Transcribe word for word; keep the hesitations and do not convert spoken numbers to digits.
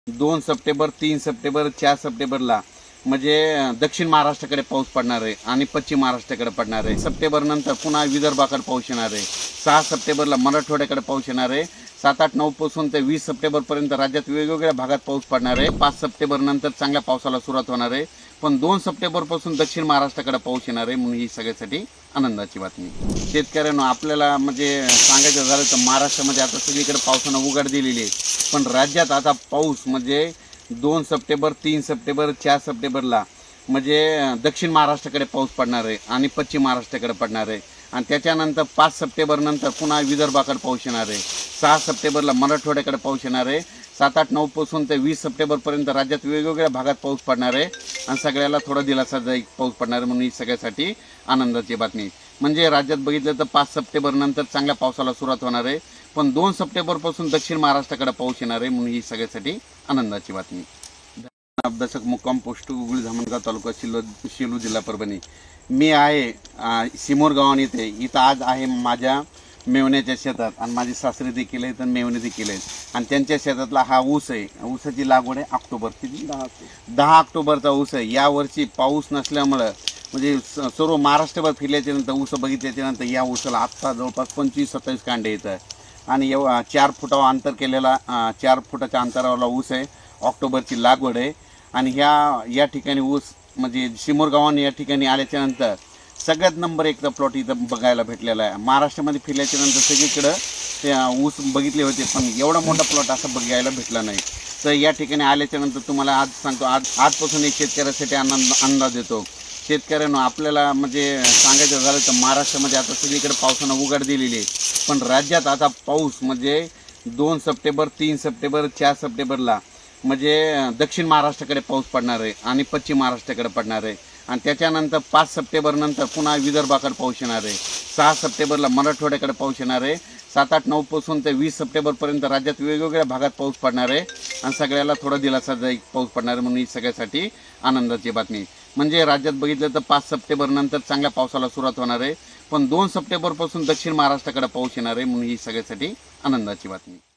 दोन सप्टेंबर तीन सप्टेंबर चार सप्टेंबरला म्हणजे दक्षिण महाराष्ट्राकडे पाऊस पडणार आहे आणि पश्चिम महाराष्ट्राकडे पडणार आहे। सप्टेंबर नंतर पुन्हा विदर्भाकडे पाऊस येणार आहे। सहा सप्टेंबरला मराठवाड्याकडे पाऊस येणार आहे। सात आठ नऊ पासून ते वीस सप्टेंबरपर्यंत राज्यात वेगवेगळ्या भागात पाऊस पडणार आहे। पाच सप्टेंबर नंतर चांगल्या पावसाला सुरुवात होणार आहे, पण दोन सप्टेंबरपासून दक्षिण महाराष्ट्राकडे पाऊस येणार आहे, म्हणून ही सगळ्यासाठी आनंदाची बातमी। शेतकऱ्यांनो, आपल्याला म्हणजे सांगायचं झालं तर महाराष्ट्रामध्ये आता सगळीकडे पावसानं उघड दिलेली आहे, पण राज्यात आता पाऊस म्हणजे दोन सप्टेंबर तीन सप्टेंबर चार सप्टेंबरला म्हणजे दक्षिण महाराष्ट्राकडे पाऊस पडणार आहे आणि पश्चिम महाराष्ट्राकडे पडणार आहे। आणि त्याच्यानंतर पाच सप्टेंबर नंतर पुन्हा विदर्भाकडे पाऊस येणार आहे। सहा सप्टेंबरला मराठवाड्याकडे पाऊस येणार आहे। सात आठ नऊ पासून ते वीस सप्टेंबरपर्यंत राज्यात वेगवेगळ्या भागात पाऊस पडणार आहे आणि सगळ्याला थोडा दिलासादायक पाऊस पडणार आहे, म्हणून ही सगळ्यासाठी आनंदाची बातमी। म्हणजे राज्यात बघितलं तर पाच सप्टेंबर नंतर चांगल्या पावसाला सुरुवात होणार आहे, पण दोन सप्टेंबरपासून दक्षिण महाराष्ट्राकडे पाऊस येणार आहे, म्हणून ही सगळ्यासाठी आनंदाची बातमी। अभ्यासक मुक्काम पोस्ट उगळी धामणगाव तालुका शिलो शेलू जिल्हा परभणी। मी आहे सिमोर गावान येथे इथं आज आहे माझ्या मेवण्याच्या शेतात आणि माझी सासरी देखील आहेत आणि मेवणे देखील आहेत आणि त्यांच्या शेतातला हा ऊस आहे। ऊसाची लागवड आहे ऑक्टोबर किती दहा दहा ऑक्टोबरचा ऊस आहे। यावर्षी पाऊस नसल्यामुळं म्हणजे सर्व महाराष्ट्रभर फिरल्याच्या नंतर ऊस बघितल्याच्या नंतर या ऊसाला आत्ता जवळपास पंचवीस सत्तावीस कांडे येत आहे आणि एव चार फुटावर अंतर केलेला चार फुटाच्या अंतरावरला ऊस आहे। ऑक्टोबरची लागवड आहे आणि ह्या या ठिकाणी ऊस म्हणजे सिमोर गावाने या ठिकाणी आल्याच्या नंतर सगळ्यात नंबर एकचा प्लॉट इथं बघायला भेटलेला आहे। महाराष्ट्रामध्ये फिरल्याच्या नंतर सगळीकडं ते ऊस बघितले होते, पण एवढा मोठा प्लॉट असा बघायला भेटला नाही। तर या ठिकाणी आल्याच्या नंतर तुम्हाला आज सांगतो, आज आजपासून एक शेतकऱ्यासाठी आनंद अंदाज देतो। शेतकऱ्यांनो, आपल्याला म्हणजे सांगायचं झालं तर महाराष्ट्रामध्ये आता सगळीकडे पावसानं उघड दिलेली आहे, पण राज्यात आता पाऊस म्हणजे दोन सप्टेंबर तीन सप्टेंबर चार सप्टेंबरला म्हणजे दक्षिण महाराष्ट्राकडे पाऊस पडणार आहे आणि पश्चिम महाराष्ट्राकडे पडणार आहे आणि त्याच्यानंतर पाच सप्टेंबर नंतर पुन्हा विदर्भाकडे पाऊस येणार आहे। सहा सप्टेंबरला मराठवाड्याकडे पाऊस येणार आहे। सात आठ नऊ पासून ते वीस सप्टेंबरपर्यंत राज्यात वेगवेगळ्या भागात पाऊस पडणार आहे आणि सगळ्याला थोडा दिलासादायक पाऊस पडणार आहे, म्हणून ही सगळ्यासाठी आनंदाची बातमी। म्हणजे राज्यात बघितलं तर पाच सप्टेंबर नंतर चांगल्या पावसाला सुरुवात होणार आहे, पण दोन सप्टेंबरपासून दक्षिण महाराष्ट्राकडे पाऊस येणार आहे, म्हणून ही सगळ्यासाठी आनंदाची बातमी।